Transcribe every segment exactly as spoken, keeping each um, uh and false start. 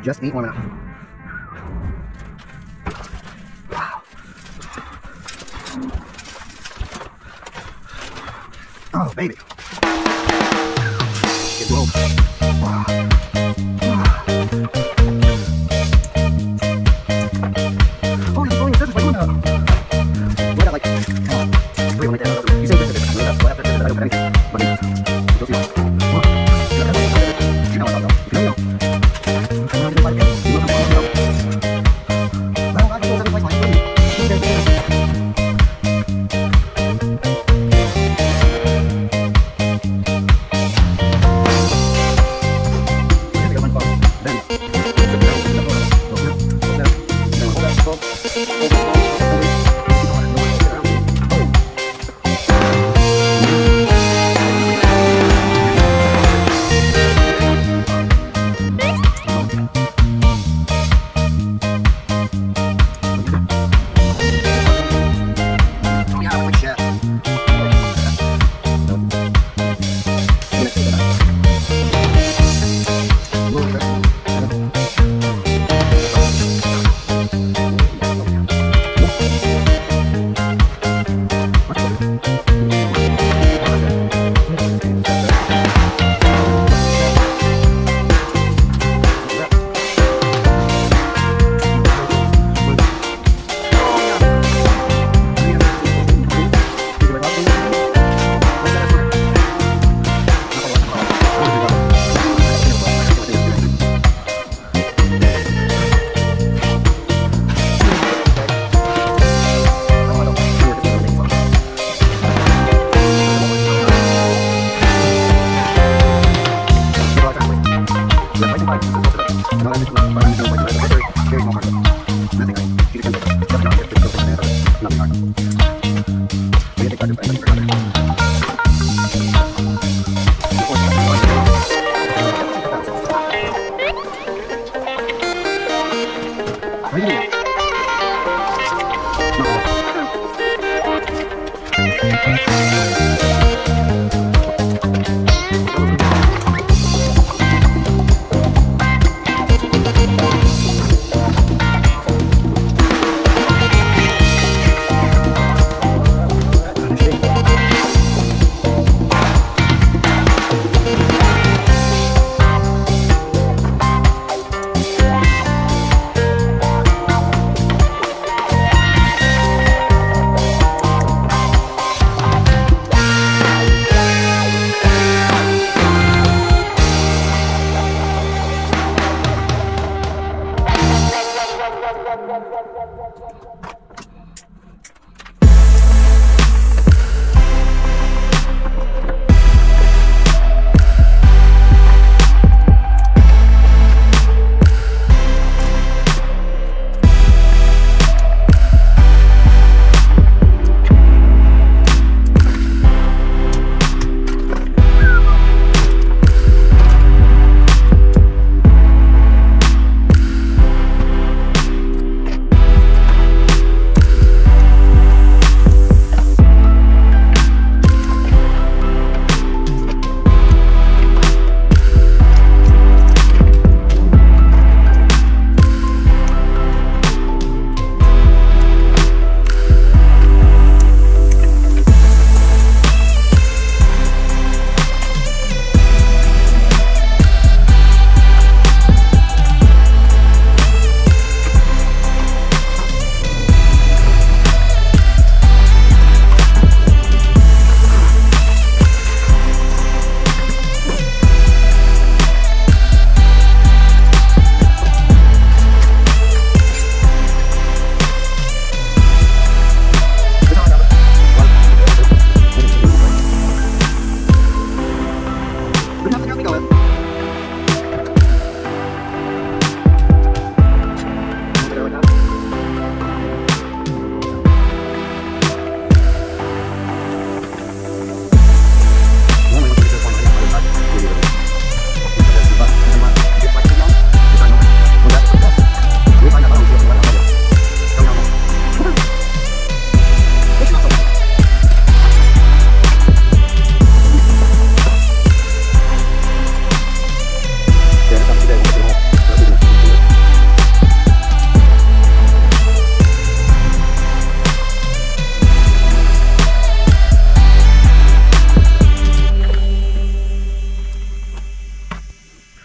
Just ain't warm enough. Wow. Oh, baby. Get low. Wow. Oh, you're going in circles like Luna. Right out like, oh, wait, wait, there. You say this is Luna. Well, after this, I don't put anything. But you'll see. Wow. You know what I'm talking about. You know. I'm not going to fight again. You know what I'm talking about. Well, I can go seven twice like Luna.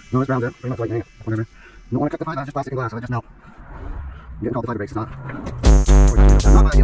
No, this brown's it. Pretty much white, yeah, whatever. You don't want to cut the fiber, it's just plastic and glass, so I just know. I'm getting called the fiber breaks, it's not. Not my idea.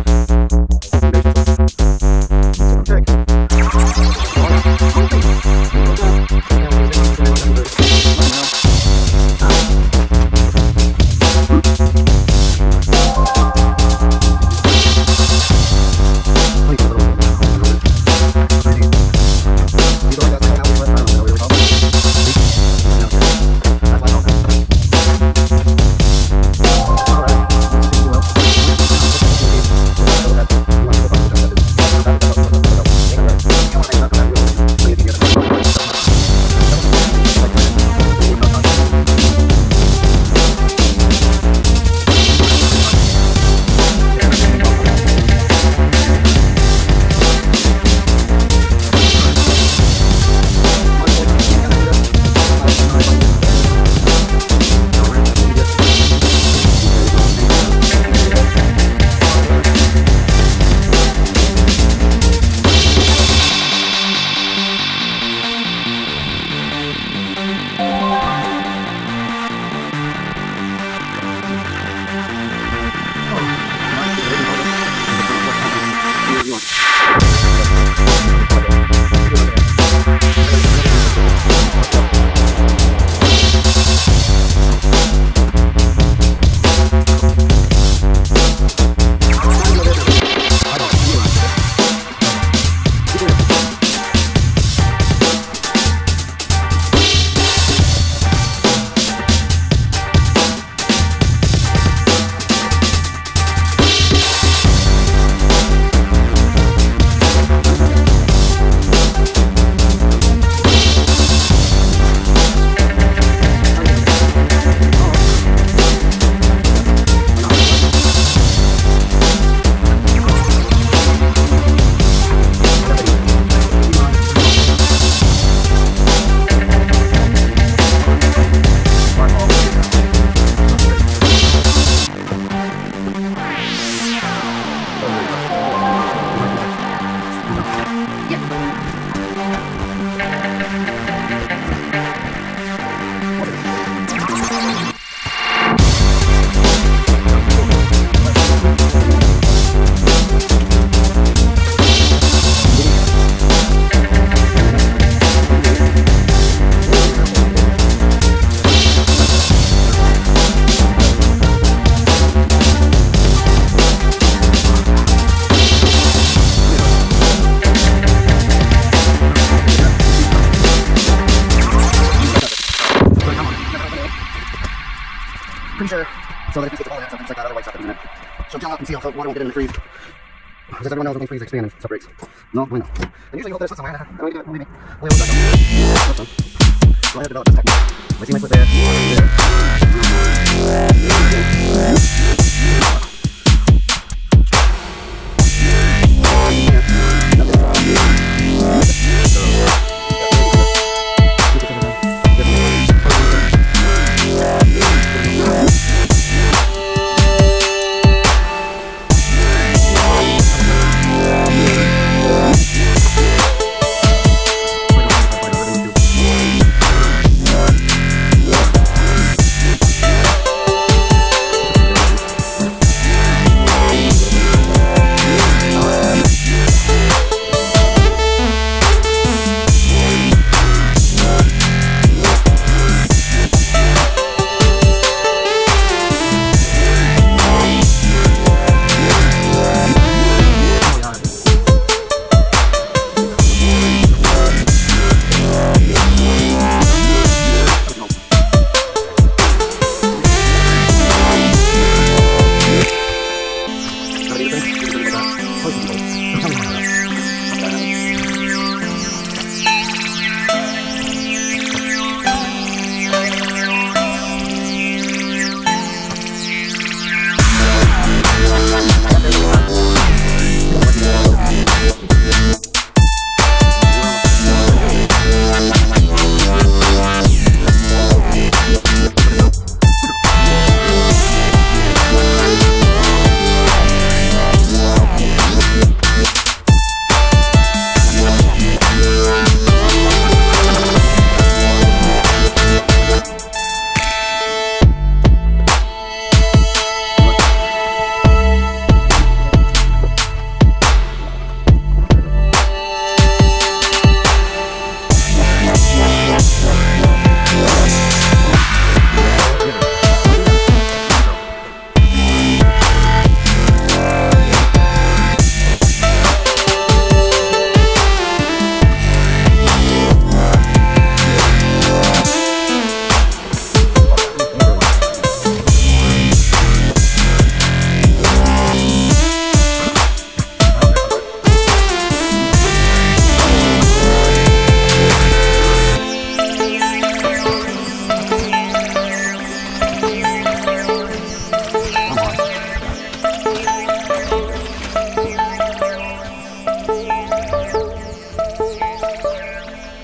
Pretty sure, so that if you stick the ball in it, something just like that, other white stuff that was in it. So gel up and seal so water won't get in and freeze. Because everyone knows when things freeze, they expand and stuff breaks. No, I know. And usually you hope there's a somewhere. I don't need to do it, maybe. We'll back up. That's fun. So I have to develop this technique. I see my foot there.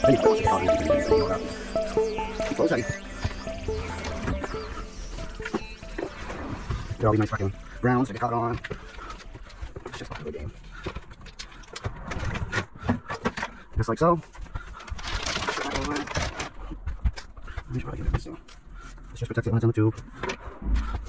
Then you put the coffee, you can do all that. So steady. Get all these nice fucking browns to get caught on. It's just like a good game. Just like so. Let me try to get it this thing. Let's just protect it when it's on the tube.